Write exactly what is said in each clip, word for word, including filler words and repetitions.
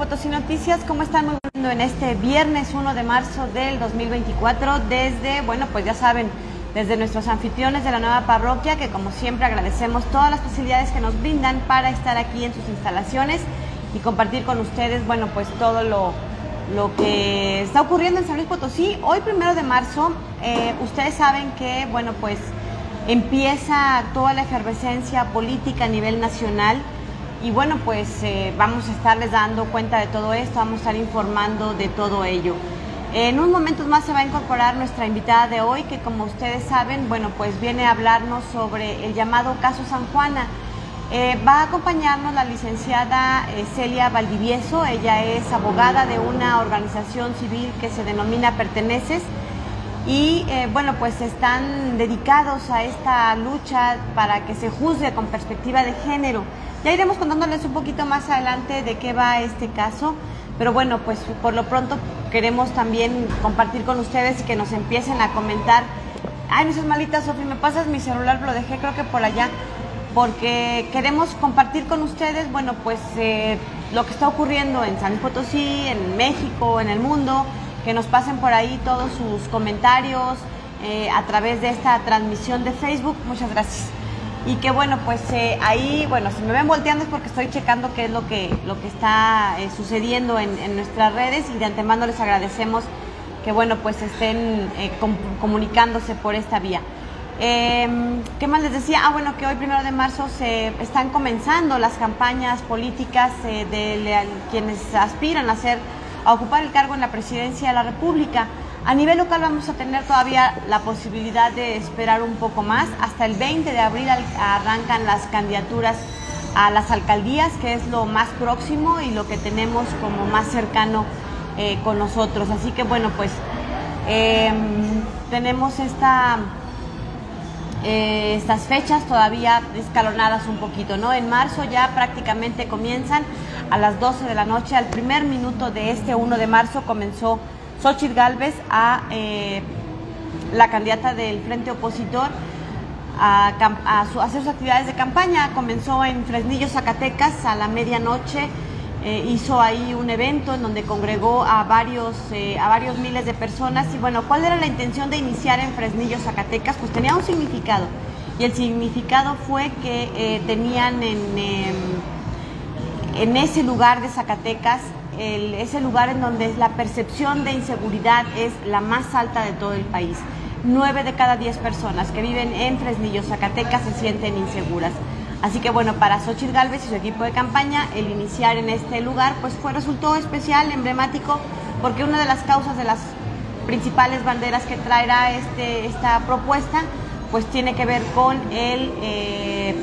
Potosí Noticias, ¿cómo están? Muy bien, en este viernes uno de marzo del dos mil veinticuatro, desde, bueno, pues ya saben, desde nuestros anfitriones de la nueva parroquia, que como siempre agradecemos todas las facilidades que nos brindan para estar aquí en sus instalaciones y compartir con ustedes, bueno, pues todo lo, lo que está ocurriendo en San Luis Potosí. Hoy, primero de marzo, eh, ustedes saben que, bueno, pues empieza toda la efervescencia política a nivel nacional. Y bueno, pues eh, vamos a estarles dando cuenta de todo esto, vamos a estar informando de todo ello. En un momento más se va a incorporar nuestra invitada de hoy, que como ustedes saben, bueno, pues viene a hablarnos sobre el llamado caso San Juana. Eh, va a acompañarnos la licenciada eh, Celia Valdivieso. Ella es abogada de una organización civil que se denomina Perteneces. Y eh, bueno, pues están dedicados a esta lucha para que se juzgue con perspectiva de género. Ya iremos contándoles un poquito más adelante de qué va este caso, pero bueno, pues por lo pronto queremos también compartir con ustedes y que nos empiecen a comentar. Ay, no seas malita, Sofi, me pasas mi celular, lo dejé creo que por allá, porque queremos compartir con ustedes, bueno, pues eh, lo que está ocurriendo en San Luis Potosí, en México, en el mundo, que nos pasen por ahí todos sus comentarios eh, a través de esta transmisión de Facebook. Muchas gracias. Y que bueno, pues eh, ahí, bueno, si me ven volteando es porque estoy checando qué es lo que, lo que está eh, sucediendo en, en nuestras redes, y de antemano les agradecemos que bueno, pues estén eh, com comunicándose por esta vía. Eh, ¿Qué más les decía? Ah, bueno, que hoy primero de marzo se están comenzando las campañas políticas eh, de le, quienes aspiran a ser, a ocupar el cargo en la presidencia de la República. A nivel local vamos a tener todavía la posibilidad de esperar un poco más. Hasta el veinte de abril arrancan las candidaturas a las alcaldías, que es lo más próximo y lo que tenemos como más cercano eh, con nosotros. Así que bueno, pues eh, tenemos esta, eh, estas fechas todavía escalonadas un poquito, ¿no? En marzo ya prácticamente comienzan a las doce de la noche. Al primer minuto de este uno de marzo comenzó Xochitl Gálvez, a eh, la candidata del Frente Opositor, a, a, su, a hacer sus actividades de campaña. Comenzó en Fresnillo, Zacatecas, a la medianoche. Eh, hizo ahí un evento en donde congregó a varios, eh, a varios miles de personas. Y bueno, ¿cuál era la intención de iniciar en Fresnillo, Zacatecas? Pues tenía un significado. Y el significado fue que eh, tenían en, eh, en ese lugar de Zacatecas, El, ese lugar en donde la percepción de inseguridad es la más alta de todo el país. Nueve de cada diez personas que viven en Fresnillo, Zacatecas, se sienten inseguras. Así que bueno, para Xochitl Gálvez y su equipo de campaña, el iniciar en este lugar pues fue, resultó especial, emblemático, porque una de las causas, de las principales banderas que traerá este, esta propuesta, pues tiene que ver con, el, eh,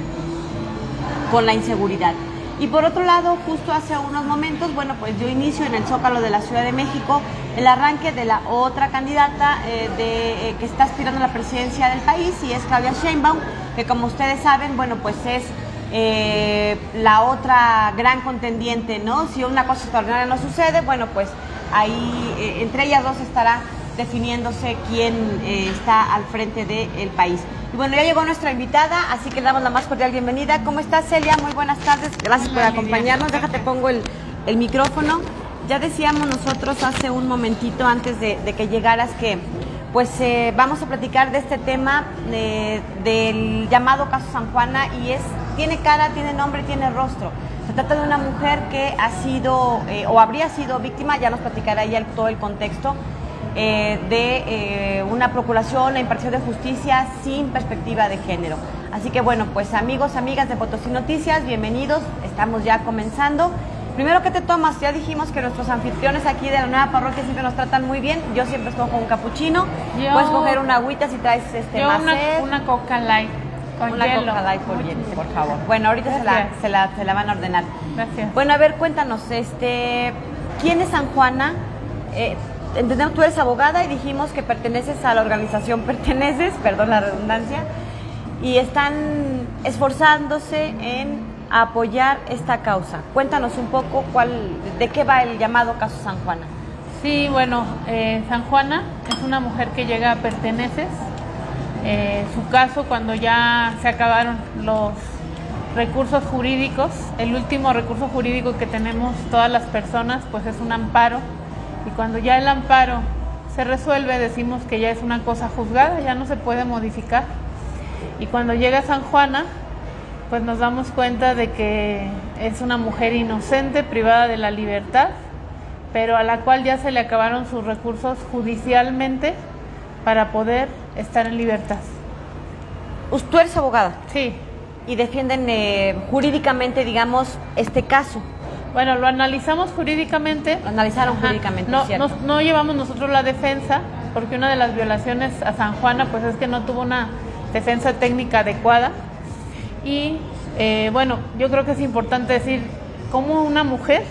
con la inseguridad. Y por otro lado, justo hace unos momentos, bueno, pues dio inicio en el Zócalo de la Ciudad de México el arranque de la otra candidata eh, de, eh, que está aspirando a la presidencia del país, y es Claudia Sheinbaum, que como ustedes saben, bueno, pues es eh, la otra gran contendiente, ¿no? Si una cosa extraordinaria no sucede, bueno, pues ahí eh, entre ellas dos estará definiéndose quién eh, está al frente del país. Y bueno, ya llegó nuestra invitada, así que le damos la más cordial bienvenida. ¿Cómo estás, Celia? Muy buenas tardes, gracias por acompañarnos. Déjate, pongo el, el micrófono. Ya decíamos nosotros hace un momentito antes de, de que llegaras que pues eh, vamos a platicar de este tema eh, del llamado caso San Juana, y es, tiene cara, tiene nombre, tiene rostro. Se trata de una mujer que ha sido eh, o habría sido víctima, ya nos platicará ella el, todo el contexto, Eh, de eh, una procuración, la impartición de justicia sin perspectiva de género. Así que bueno, pues amigos, amigas de Potosí Noticias, bienvenidos, estamos ya comenzando. Primero, ¿qué te tomas? Ya dijimos que nuestros anfitriones aquí de la nueva parroquia siempre nos tratan muy bien. Yo siempre escojo un capuchino, yo, puedes coger una agüita si traes este yo más una, sed. una Coca Light con una hielo. Coca Light por, hielo, por favor. Bueno, ahorita se la, se, la, se la van a ordenar. Gracias. Bueno, a ver, cuéntanos, este, ¿quién es San Juana? Eh, Entendemos, tú eres abogada y dijimos que perteneces a la organización Perteneces, perdón la redundancia, y están esforzándose en apoyar esta causa. Cuéntanos un poco cuál, de qué va el llamado caso San Juana. Sí, bueno, eh, San Juana es una mujer que llega a Perteneces. Eh, su caso, cuando ya se acabaron los recursos jurídicos. El último recurso jurídico que tenemos todas las personas pues es un amparo, y cuando ya el amparo se resuelve decimos que ya es una cosa juzgada, ya no se puede modificar. Y cuando llega a San Juana pues nos damos cuenta de que es una mujer inocente, privada de la libertad, pero a la cual ya se le acabaron sus recursos judicialmente para poder estar en libertad. ¿Tú eres abogada? Sí. ¿Y defienden eh, jurídicamente, digamos, este caso? Bueno, lo analizamos jurídicamente. Lo analizaron Ajá. jurídicamente, no, ¿cierto? no, no llevamos nosotros la defensa, porque una de las violaciones a San Juana pues es que no tuvo una defensa técnica adecuada. Y eh, bueno, yo creo que es importante decir cómo una mujer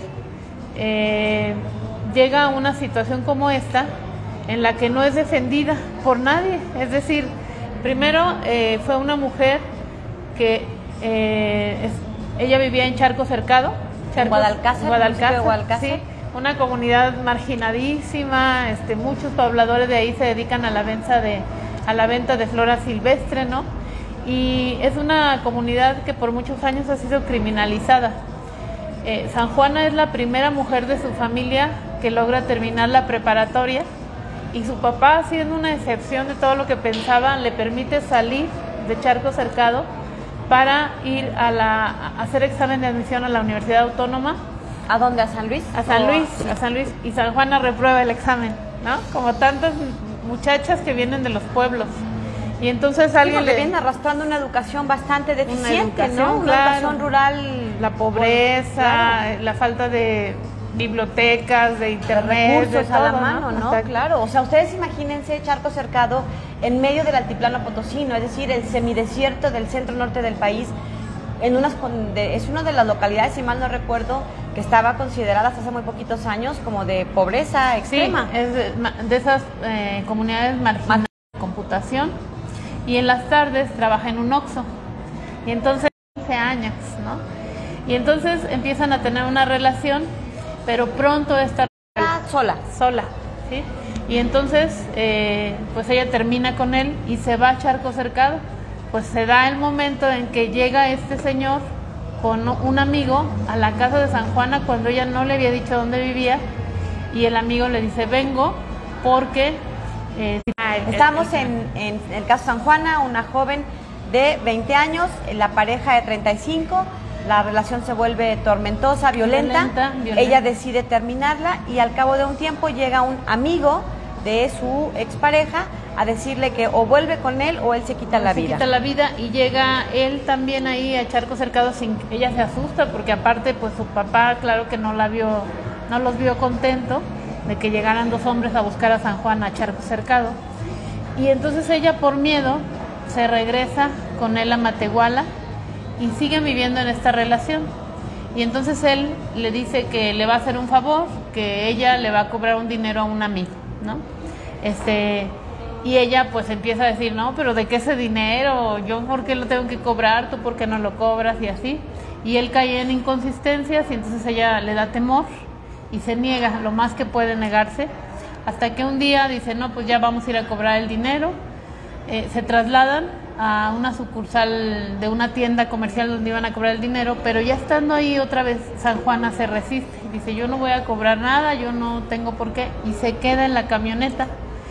eh, llega a una situación como esta, en la que no es defendida por nadie. Es decir, primero eh, fue una mujer que eh, es, ella vivía en Charco Cercado, Charcos, Guadalcázar, Guadalcázar, Guadalcázar. Sí, una comunidad marginadísima. Este, muchos pobladores de ahí se dedican a la venta de a la venta de flora silvestre, ¿no? Y es una comunidad que por muchos años ha sido criminalizada. Eh, San Juana es la primera mujer de su familia que logra terminar la preparatoria, y su papá, siendo una excepción de todo lo que pensaba, le permite salir de Charco Cercado para ir a, la, a hacer examen de admisión a la Universidad Autónoma. ¿A dónde? ¿A San Luis? A San ¿O Luis, sí? a San Luis, y San Juana reprueba el examen, ¿no? Como tantas muchachas que vienen de los pueblos. Y entonces alguien sí, porque le... vienen arrastrando una educación bastante deficiente, educación, ¿no? Una claro. educación rural. La pobreza, claro. La falta de bibliotecas, de internet, de recursos de todo, a la mano, ¿no? ¿no? Exacto. Claro, o sea, ustedes imagínense Charco Cercado en medio del altiplano potosino, es decir, el semidesierto del centro norte del país, en unas, de, es una de las localidades, si mal no recuerdo, que estaba considerada hasta hace muy poquitos años como de pobreza extrema. Sí, es de, de esas eh, comunidades marginadas de computación, y en las tardes trabaja en un Oxxo, y entonces quince años, ¿no? Y entonces empiezan a tener una relación, pero pronto está sola, sola, ¿sí? Y entonces, eh, pues ella termina con él y se va a Charco Cercado. Pues se da el momento en que llega este señor con un amigo a la casa de San Juana cuando ella no le había dicho dónde vivía, y el amigo le dice, vengo porque... Eh, Estamos en, en el caso San Juana, una joven de veinte años, la pareja de treinta y cinco, la relación se vuelve tormentosa, violenta, violenta, violenta. Ella decide terminarla, y al cabo de un tiempo llega un amigo de su expareja a decirle que o vuelve con él o él se quita la se vida. Se quita la vida, y llega él también ahí a Charco Cercado. Sin, ella se asusta porque aparte pues su papá, claro que no la vio, no los vio contento de que llegaran dos hombres a buscar a San Juan a Charco Cercado. Y entonces ella, por miedo, se regresa con él a Matehuala y siguen viviendo en esta relación. Y entonces él le dice que le va a hacer un favor, que ella le va a cobrar un dinero a un amigo, ¿no? Este, y ella pues empieza a decir, no, pero ¿de qué ese dinero? ¿Yo por qué lo tengo que cobrar? ¿Tú por qué no lo cobras? Y así. Y él cae en inconsistencias, y entonces ella le da temor y se niega lo más que puede negarse, hasta que un día dice, no, pues ya vamos a ir a cobrar el dinero. Eh, se trasladan a una sucursal de una tienda comercial donde iban a cobrar el dinero, pero ya estando ahí otra vez San Juana se resiste, dice, yo no voy a cobrar nada, yo no tengo por qué, y se queda en la camioneta.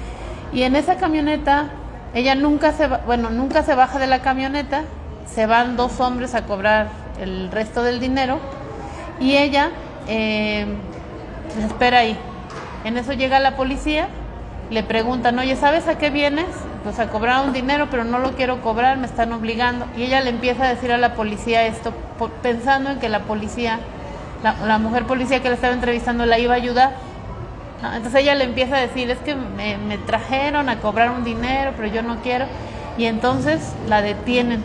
Y en esa camioneta ella nunca se va, bueno, nunca se baja de la camioneta, se van dos hombres a cobrar el resto del dinero, y ella eh, se espera ahí. En eso llega la policía, le preguntan, oye, ¿sabes a qué vienes? Pues a cobrar un dinero, pero no lo quiero cobrar, me están obligando. Y ella le empieza a decir a la policía esto, por, pensando en que la policía, la, la mujer policía que la estaba entrevistando la iba a ayudar, ¿no? Entonces ella le empieza a decir, es que me, me trajeron a cobrar un dinero, pero yo no quiero. Y entonces la detienen,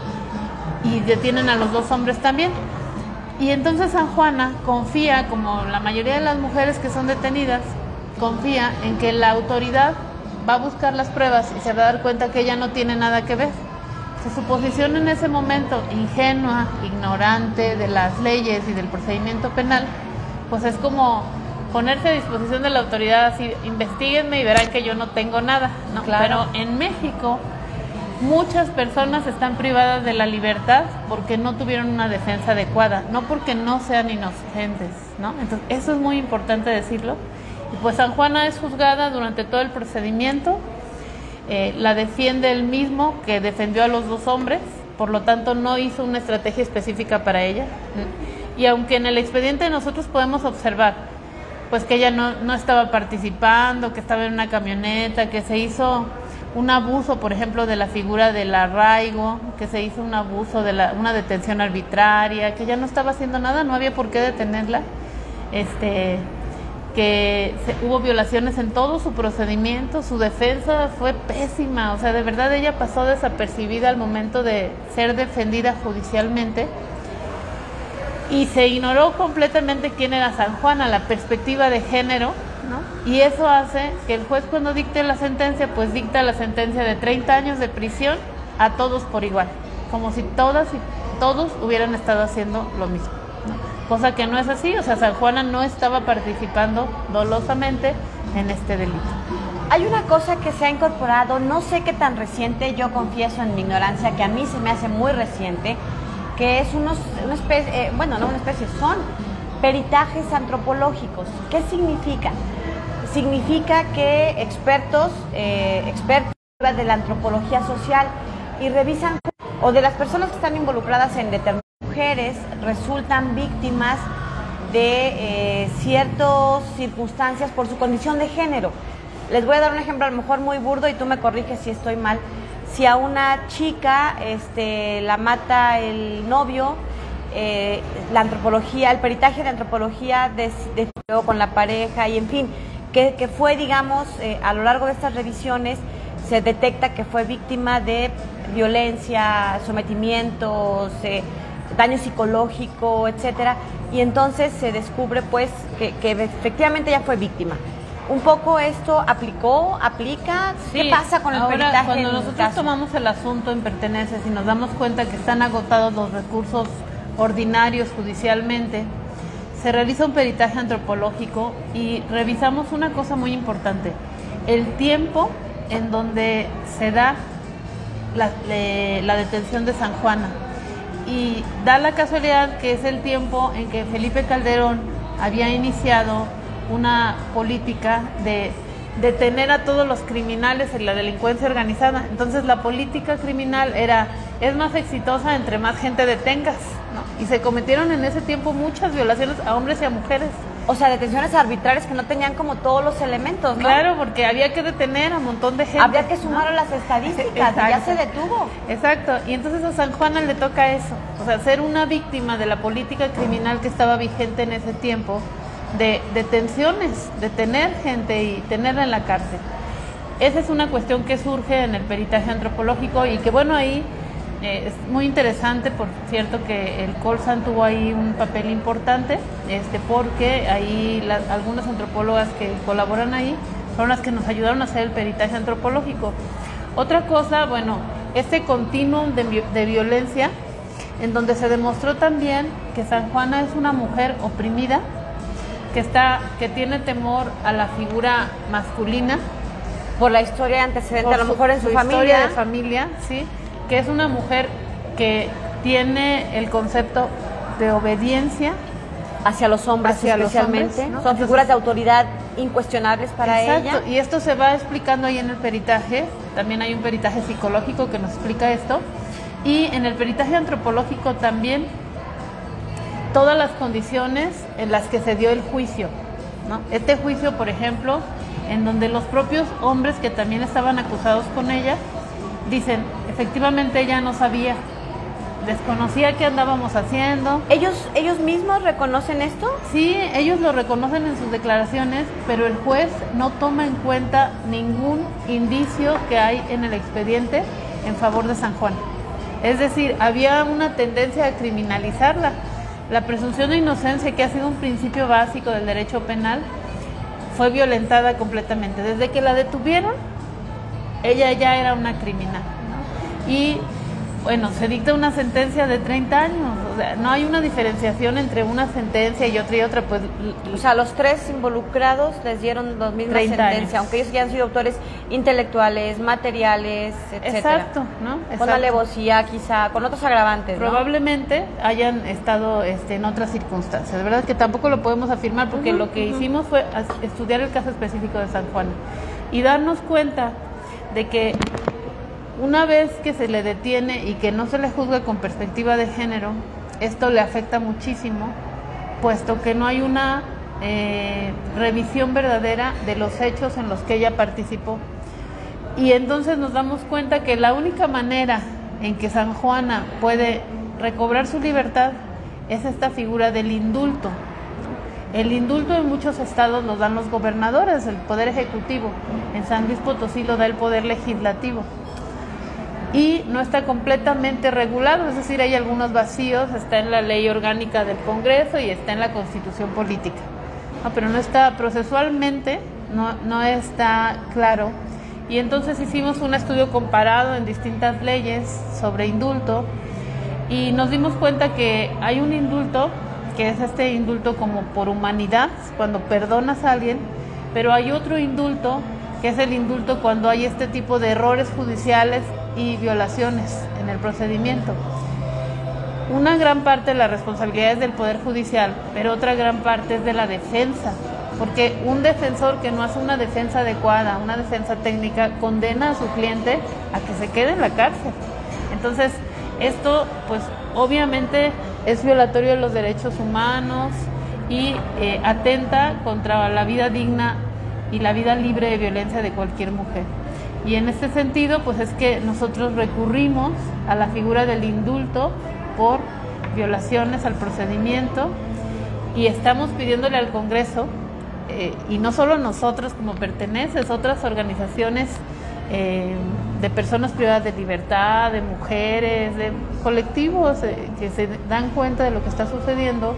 y detienen a los dos hombres también. Y entonces San Juana confía, como la mayoría de las mujeres que son detenidas, confía en que la autoridad va a buscar las pruebas y se va a dar cuenta que ella no tiene nada que ver. O sea, su posición en ese momento, ingenua, ignorante de las leyes y del procedimiento penal, pues es como ponerse a disposición de la autoridad, así, investiguenme y verán que yo no tengo nada, ¿no? Claro. Pero en México muchas personas están privadas de la libertad porque no tuvieron una defensa adecuada, no porque no sean inocentes, ¿no? Entonces, eso es muy importante decirlo. Y pues San Juana es juzgada durante todo el procedimiento, eh, la defiende él mismo, que defendió a los dos hombres, por lo tanto no hizo una estrategia específica para ella. Y aunque en el expediente nosotros podemos observar pues que ella no, no estaba participando, que estaba en una camioneta, que se hizo un abuso, por ejemplo, de la figura del arraigo, que se hizo un abuso de la, una detención arbitraria, que ella no estaba haciendo nada, no había por qué detenerla, este, que se, hubo violaciones en todo su procedimiento, su defensa fue pésima, o sea, de verdad ella pasó desapercibida al momento de ser defendida judicialmente, y se ignoró completamente quién era San Juana, la perspectiva de género, ¿no? Y eso hace que el juez, cuando dicte la sentencia, pues dicta la sentencia de treinta años de prisión a todos por igual, como si todas y todos hubieran estado haciendo lo mismo, ¿no? Cosa que no es así, o sea, San Juana no estaba participando dolosamente en este delito. Hay una cosa que se ha incorporado, no sé qué tan reciente, yo confieso en mi ignorancia, que a mí se me hace muy reciente, que es unos, una especie, eh, bueno, no una especie, son peritajes antropológicos. ¿Qué significa? Significa que expertos, eh, expertos de la antropología social y revisan, o de las personas que están involucradas en determinadas mujeres, resultan víctimas de eh, ciertas circunstancias por su condición de género. Les voy a dar un ejemplo a lo mejor muy burdo y tú me corriges si estoy mal. Si a una chica este, la mata el novio, eh, la antropología, el peritaje de antropología describió con la pareja y en fin, que, que fue, digamos, eh, a lo largo de estas revisiones se detecta que fue víctima de violencia, sometimientos, eh, daño psicológico, etcétera, y entonces se descubre pues que, que efectivamente ella fue víctima. Un poco esto aplicó, aplica, ¿qué sí, pasa con el ahora, peritaje? Cuando en nosotros caso? tomamos el asunto en pertenencias y nos damos cuenta que están agotados los recursos ordinarios judicialmente, se realiza un peritaje antropológico y revisamos una cosa muy importante, el tiempo en donde se da la, le, la detención de San Juana, y da la casualidad que es el tiempo en que Felipe Calderón había iniciado una política de detener a todos los criminales en la delincuencia organizada. Entonces la política criminal era, es más exitosa entre más gente detengas, ¿no? Y se cometieron en ese tiempo muchas violaciones a hombres y a mujeres. O sea, detenciones arbitrarias que no tenían como todos los elementos, ¿no? Claro, porque había que detener a un montón de gente. Había que sumar, ¿no?, a las estadísticas. Exacto. Y ya se detuvo. Exacto, y entonces a San Juana le toca eso, o sea, ser una víctima de la política criminal que estaba vigente en ese tiempo, de detenciones, detener gente y tenerla en la cárcel. Esa es una cuestión que surge en el peritaje antropológico y que bueno, ahí eh, es muy interesante, por cierto, que el Colsan tuvo ahí un papel importante, este, porque ahí las, algunas antropólogas que colaboran ahí fueron las que nos ayudaron a hacer el peritaje antropológico. Otra cosa, bueno, este continuum de, de violencia, en donde se demostró también que San Juana es una mujer oprimida, que está, que tiene temor a la figura masculina por la historia antecedente, a lo su, mejor en su, su familia. historia de familia, sí, que es una mujer que tiene el concepto de obediencia hacia los hombres, hacia especialmente, los hombres, ¿no? Son figuras de autoridad incuestionables para Exacto, ella. Y esto se va explicando ahí en el peritaje. También hay un peritaje psicológico que nos explica esto, y en el peritaje antropológico también todas las condiciones en las que se dio el juicio, ¿no? Este juicio, por ejemplo, en donde los propios hombres que también estaban acusados con ella dicen, efectivamente ella no sabía, desconocía qué andábamos haciendo. ¿Ellos, ellos mismos reconocen esto? Sí, ellos lo reconocen en sus declaraciones, pero el juez no toma en cuenta ningún indicio que hay en el expediente en favor de San Juan. Es decir, había una tendencia a criminalizarla. La presunción de inocencia, que ha sido un principio básico del derecho penal, fue violentada completamente. Desde que la detuvieron, ella ya era una criminal, ¿no? Y bueno, se dicta una sentencia de treinta años, o sea, no hay una diferenciación entre una sentencia y otra y otra, pues... O sea, los tres involucrados les dieron las mismas sentencias, aunque ellos ya han sido autores intelectuales, materiales, etcétera. Exacto, ¿no? Exacto. Con alevosía, quizá, con otros agravantes, ¿no? Probablemente hayan estado este, en otras circunstancias, de verdad que tampoco lo podemos afirmar, porque uh-huh, lo que uh-huh. hicimos fue estudiar el caso específico de San Juana y darnos cuenta de que una vez que se le detiene y que no se le juzga con perspectiva de género, esto le afecta muchísimo, puesto que no hay una eh, revisión verdadera de los hechos en los que ella participó. Y entonces nos damos cuenta que la única manera en que San Juana puede recobrar su libertad es esta figura del indulto. El indulto en muchos estados lo dan los gobernadores, el poder ejecutivo. En San Luis Potosí lo da el poder legislativo. Y no está completamente regulado, es decir, hay algunos vacíos, está en la ley orgánica del Congreso y está en la Constitución política. No, pero no está procesualmente, no, no está claro. Y entonces hicimos un estudio comparado en distintas leyes sobre indulto y nos dimos cuenta que hay un indulto, que es este indulto como por humanidad, cuando perdonas a alguien, pero hay otro indulto, que es el indulto cuando hay este tipo de errores judiciales y violaciones en el procedimiento. Una gran parte de la responsabilidad es del Poder Judicial, pero otra gran parte es de la defensa, porque un defensor que no hace una defensa adecuada, una defensa técnica, condena a su cliente a que se quede en la cárcel. Entonces, esto pues obviamente es violatorio de los derechos humanos y eh, atenta contra la vida digna y la vida libre de violencia de cualquier mujer. Y en este sentido, pues es que nosotros recurrimos a la figura del indulto por violaciones al procedimiento y estamos pidiéndole al Congreso, eh, y no solo nosotros como perteneces, otras organizaciones eh, de personas privadas de libertad, de mujeres, de colectivos eh, que se dan cuenta de lo que está sucediendo.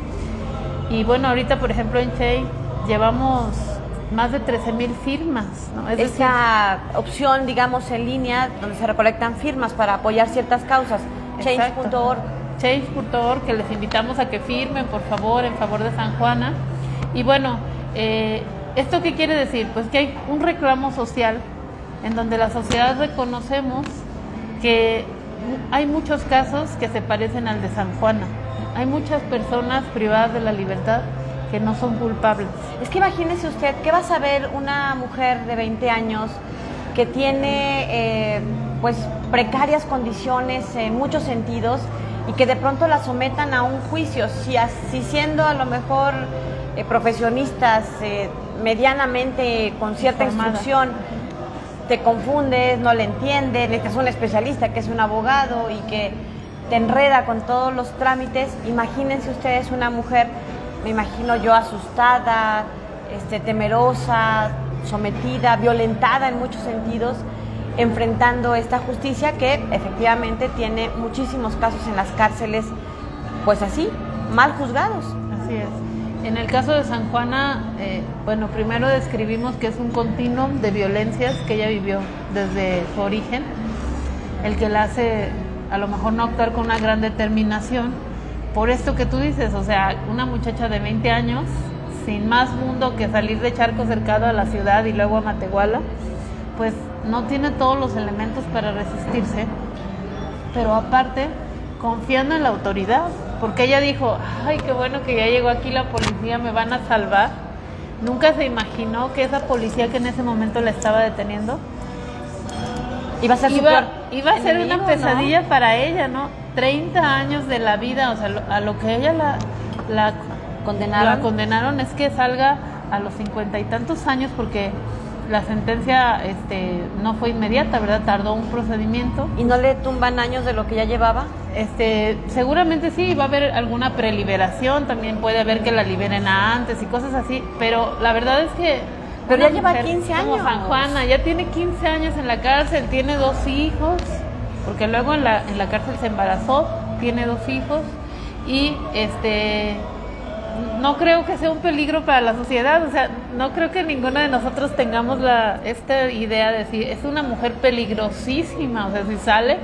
Y bueno, ahorita por ejemplo en Change llevamos más de trece mil firmas, ¿no? Es Esa decir, opción, digamos, en línea, donde se recolectan firmas para apoyar ciertas causas, change punto org. change punto org, que les invitamos a que firmen, por favor, en favor de San Juana. Y bueno, eh, ¿esto qué quiere decir? Pues que hay un reclamo social en donde la sociedad reconocemos que hay muchos casos que se parecen al de San Juana. Hay muchas personas privadas de la libertad que no son culpables. Es que imagínese usted, ¿qué va a saber una mujer de veinte años que tiene eh, pues precarias condiciones en muchos sentidos y que de pronto la sometan a un juicio? Si, si siendo a lo mejor eh, profesionistas eh, medianamente con cierta Formada. instrucción, te confundes, no le entiendes, necesitas un especialista que es un abogado y que te enreda con todos los trámites, imagínense ustedes una mujer, me imagino yo, asustada, este, temerosa, sometida, violentada en muchos sentidos, enfrentando esta justicia que efectivamente tiene muchísimos casos en las cárceles, pues así, mal juzgados. Así es. En el caso de San Juana, eh, bueno, primero describimos que es un continuum de violencias que ella vivió desde su origen, el que la hace a lo mejor no actuar con una gran determinación, por esto que tú dices, o sea, una muchacha de veinte años, sin más mundo que salir de Charco Cercado a la ciudad y luego a Matehuala, pues no tiene todos los elementos para resistirse, pero aparte, confiando en la autoridad, porque ella dijo, ay, qué bueno que ya llegó aquí la policía, me van a salvar. Nunca se imaginó que esa policía que en ese momento la estaba deteniendo iba a ser, iba, iba a ser enemigo, una pesadilla, ¿no? Para ella, ¿no? treinta años de la vida, o sea, lo, a lo que ella la, la, condenaron. la condenaron es que salga a los cincuenta y tantos años, porque la sentencia este, no fue inmediata, ¿verdad? Tardó un procedimiento. ¿Y no le tumban años de lo que ya llevaba? Este, seguramente sí, va a haber alguna preliberación, también puede haber que la liberen antes y cosas así, pero la verdad es que... Pero ya lleva quince años. Como San Juana, ya tiene quince años en la cárcel, tiene dos hijos, porque luego en la, en la cárcel se embarazó, tiene dos hijos, y este... no creo que sea un peligro para la sociedad, o sea, no creo que ninguno de nosotros tengamos la, esta idea de decir, es una mujer peligrosísima, o sea, si sale,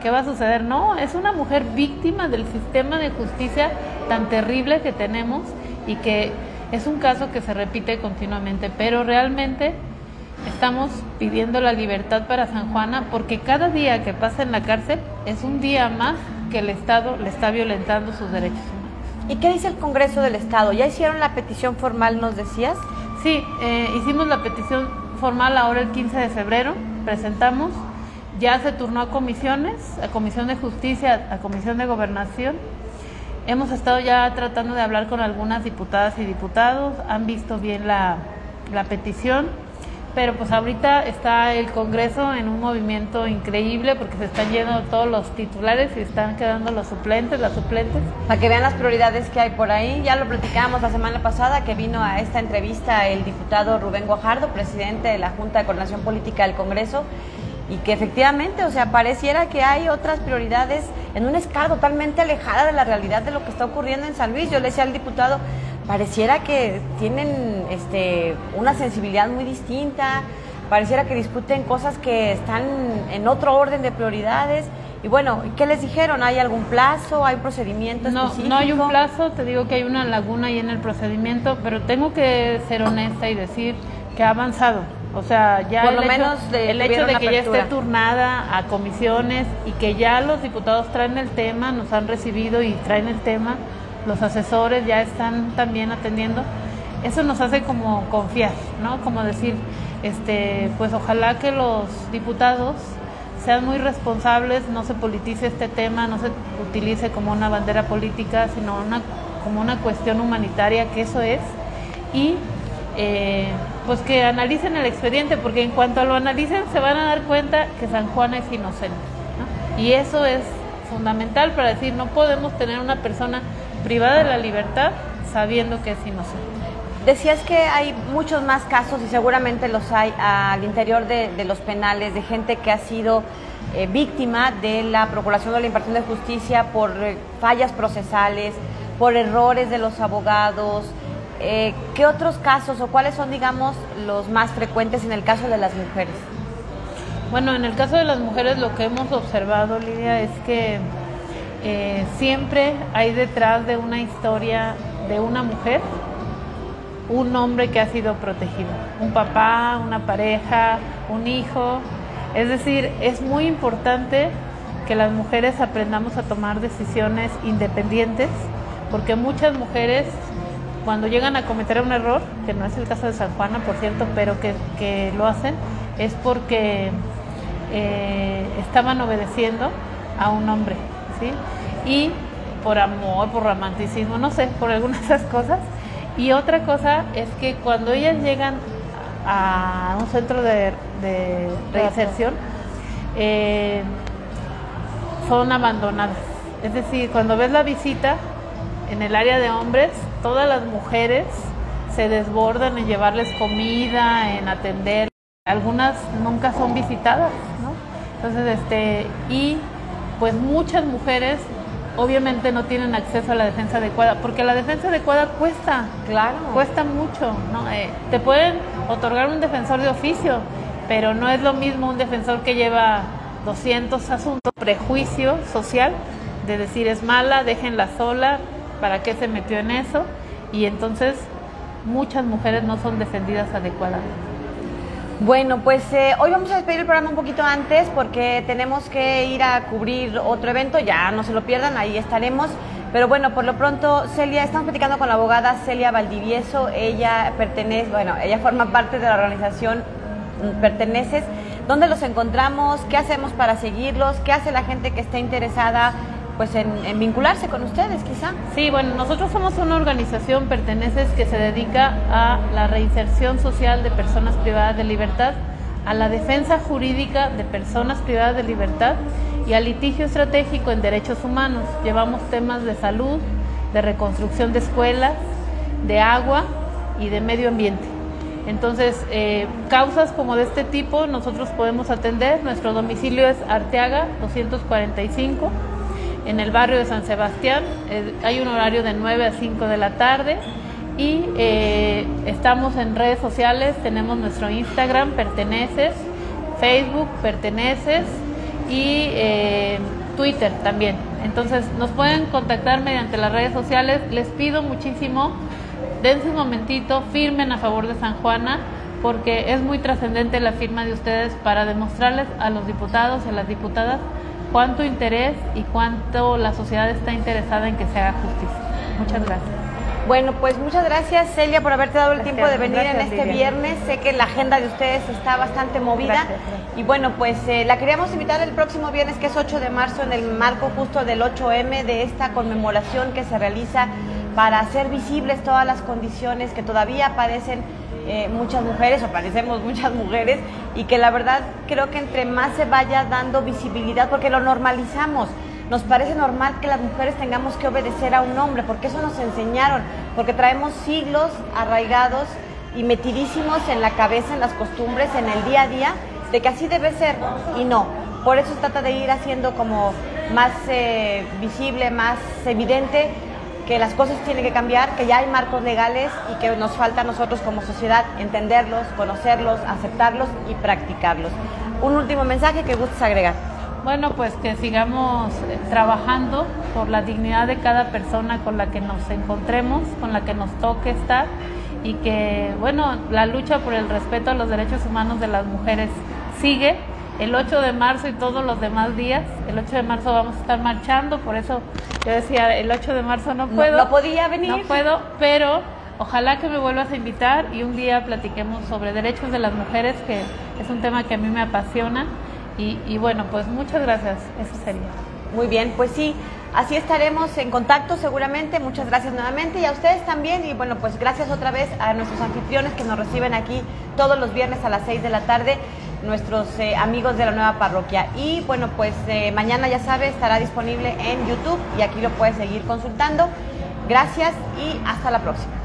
¿qué va a suceder? No, es una mujer víctima del sistema de justicia tan terrible que tenemos y que es un caso que se repite continuamente, pero realmente estamos pidiendo la libertad para San Juana porque cada día que pasa en la cárcel es un día más que el Estado le está violentando sus derechos humanos. ¿Y qué dice el Congreso del Estado? ¿Ya hicieron la petición formal, nos decías? Sí, eh, hicimos la petición formal ahora el quince de febrero, presentamos, ya se turnó a comisiones, a Comisión de Justicia, a Comisión de Gobernación. Hemos estado ya tratando de hablar con algunas diputadas y diputados, han visto bien la, la petición, pero pues ahorita está el Congreso en un movimiento increíble porque se están yendo todos los titulares y están quedando los suplentes, las suplentes. Para que vean las prioridades que hay por ahí, ya lo platicábamos la semana pasada que vino a esta entrevista el diputado Rubén Guajardo, presidente de la Junta de Coordinación Política del Congreso, y que efectivamente, o sea, pareciera que hay otras prioridades en una escala totalmente alejada de la realidad de lo que está ocurriendo en San Luis. Yo le decía al diputado, pareciera que tienen este, una sensibilidad muy distinta, pareciera que discuten cosas que están en otro orden de prioridades. Y bueno, ¿qué les dijeron? ¿Hay algún plazo? ¿Hay un procedimiento no, específico? No hay un plazo, te digo que hay una laguna ahí en el procedimiento, pero tengo que ser honesta y decir que ha avanzado. O sea, ya Por el lo hecho, menos de, el hecho de que apertura. ya esté turnada a comisiones y que ya los diputados traen el tema, nos han recibido y traen el tema, los asesores ya están también atendiendo, eso nos hace como confiar, ¿no? Como decir, este, pues ojalá que los diputados sean muy responsables, no se politice este tema, no se utilice como una bandera política, sino una, como una cuestión humanitaria, que eso es, y eh, pues que analicen el expediente, porque en cuanto lo analicen se van a dar cuenta que San Juana es inocente, ¿no? Y eso es fundamental para decir, no podemos tener una persona privada de la libertad sabiendo que es inocente. Decías que hay muchos más casos y seguramente los hay al interior de, de los penales, de gente que ha sido eh, víctima de la procuración o la impartición de justicia por eh, fallas procesales, por errores de los abogados. Eh, ¿Qué otros casos o cuáles son, digamos, los más frecuentes en el caso de las mujeres? Bueno, en el caso de las mujeres lo que hemos observado, Lidia, es que eh, siempre hay detrás de una historia de una mujer un hombre que ha sido protegido, un papá, una pareja, un hijo. Es decir, es muy importante que las mujeres aprendamos a tomar decisiones independientes, porque muchas mujeres, cuando llegan a cometer un error, que no es el caso de San Juana, por cierto, pero que, que lo hacen, es porque eh, estaban obedeciendo a un hombre, ¿sí? Y por amor, por romanticismo, no sé, por algunas de esas cosas. Y otra cosa es que cuando ellas llegan a un centro de, de reinserción, eh, son abandonadas. Es decir, cuando ves la visita en el área de hombres, todas las mujeres se desbordan en llevarles comida, en atender. Algunas nunca son visitadas, ¿no? Entonces, este, y pues muchas mujeres obviamente no tienen acceso a la defensa adecuada, porque la defensa adecuada cuesta, claro, cuesta mucho, ¿no? Eh, te pueden otorgar un defensor de oficio, pero no es lo mismo un defensor que lleva doscientos asuntos, prejuicio social, de decir es mala, déjenla sola, ¿para qué se metió en eso? Y entonces muchas mujeres no son defendidas adecuadamente. Bueno, pues eh, hoy vamos a despedir el programa un poquito antes porque tenemos que ir a cubrir otro evento, ya no se lo pierdan, ahí estaremos. Pero bueno, por lo pronto, Celia, estamos platicando con la abogada Celia Valdivieso, ella pertenece, bueno, ella forma parte de la organización Perteneces. ¿Dónde los encontramos? ¿Qué hacemos para seguirlos? ¿Qué hace la gente que esté interesada pues en, en vincularse con ustedes, quizá? Sí, bueno, nosotros somos una organización, Perteneces, que se dedica a la reinserción social de personas privadas de libertad, a la defensa jurídica de personas privadas de libertad y al litigio estratégico en derechos humanos. Llevamos temas de salud, de reconstrucción de escuelas, de agua y de medio ambiente. Entonces, eh, causas como de este tipo nosotros podemos atender. Nuestro domicilio es Arteaga doscientos cuarenta y cinco, en el barrio de San Sebastián. Eh, hay un horario de nueve a cinco de la tarde y eh, estamos en redes sociales. Tenemos nuestro Instagram, Perteneces, Facebook, Perteneces, y eh, Twitter también. Entonces nos pueden contactar mediante las redes sociales. Les pido muchísimo, dense un momentito, firmen a favor de San Juana, porque es muy trascendente la firma de ustedes para demostrarles a los diputados y a las diputadas cuánto interés y cuánto la sociedad está interesada en que se haga justicia. Muchas gracias. Bueno, pues muchas gracias, Celia, por haberte dado el Gracias, tiempo de venir gracias, en este Lilian. viernes. Sé que la agenda de ustedes está bastante movida. Gracias, gracias. Y bueno, pues eh, la queríamos invitar el próximo viernes, que es ocho de marzo, en el marco justo del ocho eme, de esta conmemoración que se realiza para hacer visibles todas las condiciones que todavía padecen eh, muchas mujeres, o padecemos muchas mujeres, y que la verdad creo que entre más se vaya dando visibilidad, porque lo normalizamos. Nos parece normal que las mujeres tengamos que obedecer a un hombre, porque eso nos enseñaron, porque traemos siglos arraigados y metidísimos en la cabeza, en las costumbres, en el día a día, de que así debe ser, y no. Por eso se trata de ir haciendo como más eh, visible, más evidente que las cosas tienen que cambiar, que ya hay marcos legales y que nos falta a nosotros como sociedad entenderlos, conocerlos, aceptarlos y practicarlos. Un último mensaje que gustes agregar. Bueno, pues que sigamos eh, trabajando por la dignidad de cada persona con la que nos encontremos, con la que nos toque estar, y que, bueno, la lucha por el respeto a los derechos humanos de las mujeres sigue. El ocho de marzo y todos los demás días, el ocho de marzo vamos a estar marchando, por eso yo decía, el ocho de marzo no puedo. No, no podía venir. No puedo, pero ojalá que me vuelvas a invitar y un día platiquemos sobre derechos de las mujeres, que es un tema que a mí me apasiona. Y, y bueno, pues muchas gracias, eso sería. Muy bien, pues sí, así estaremos en contacto seguramente. Muchas gracias nuevamente y a ustedes también. Y bueno, pues gracias otra vez a nuestros anfitriones que nos reciben aquí todos los viernes a las seis de la tarde, nuestros eh, amigos de la nueva parroquia. Y bueno, pues eh, mañana, ya sabe, estará disponible en YouTube y aquí lo puedes seguir consultando. Gracias y hasta la próxima.